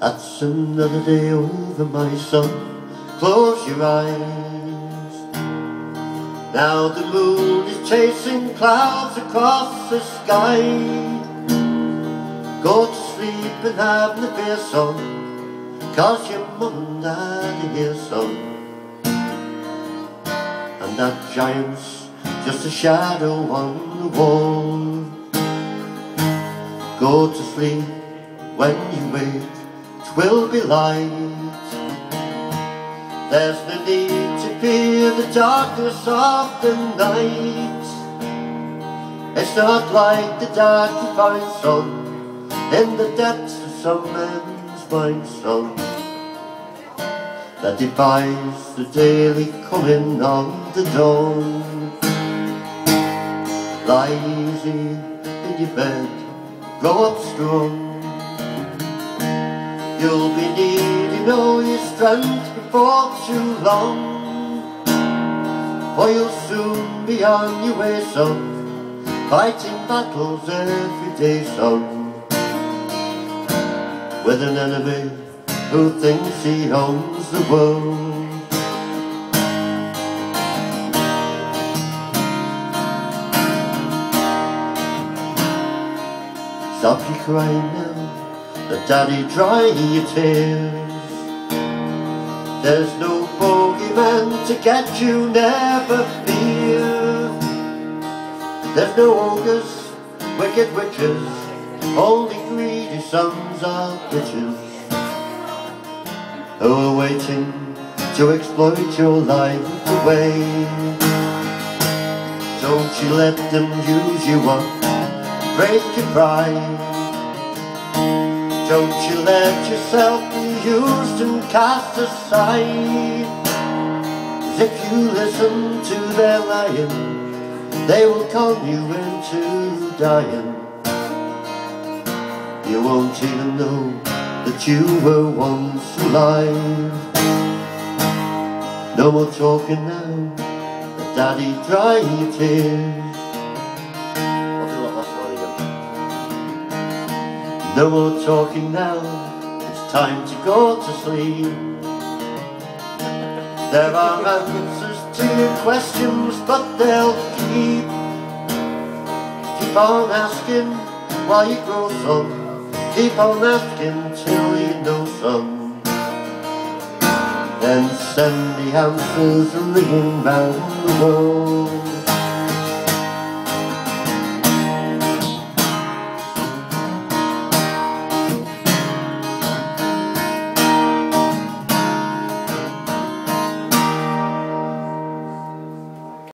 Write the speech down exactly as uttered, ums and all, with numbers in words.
That's another day over, my son. Close your eyes. Now the moon is chasing clouds across the sky. Go to sleep and have no fear, son, 'cause your mum and dad are here, son. And that giant's just a shadow on the wall. Go to sleep, when you wake, 'twill be light. There's no need to fear the darkness of the night. It's not like the dark you find, son, in the depths of some men's mind, son, that defies the daily coming of the dawn. Lie easy in your bed, grow up strong. You'll be needing all your strength before too long, for you'll soon be on your way, son, fighting battles every day, son, with an enemy who thinks he owns the world. Stop your crying now, let Daddy dry your tears. There's no bogeyman to get you, never fear. There's no ogres, wicked witches, only greedy sons of bitches who are waiting to exploit your life away. Don't you let them use you up, break your pride. Don't you let yourself be used and cast aside. 'Cause if you listen to their lying, they will con you into dying. You won't even know that you were once alive. No more talking now, let Daddy dry your tears. No more talking now, it's time to go to sleep. There are answers to your questions, but they'll keep Keep on asking while you grow, son. Keep on asking till you know, son. Then send the answers ringing round the world.